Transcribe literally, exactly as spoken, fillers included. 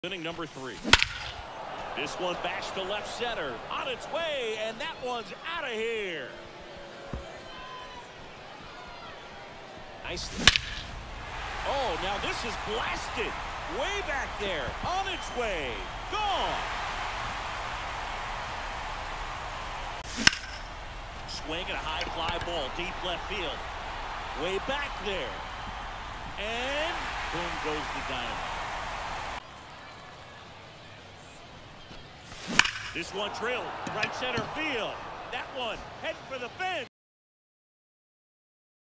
Inning number three. This one bashed to left center. On its way, and that one's out of here. Nice. Oh, now this is blasted. Way back there. On its way. Gone. Swing and a high fly ball. Deep left field. Way back there. And boom goes the dynamite. This one drilled right center field. That one heading for the fence.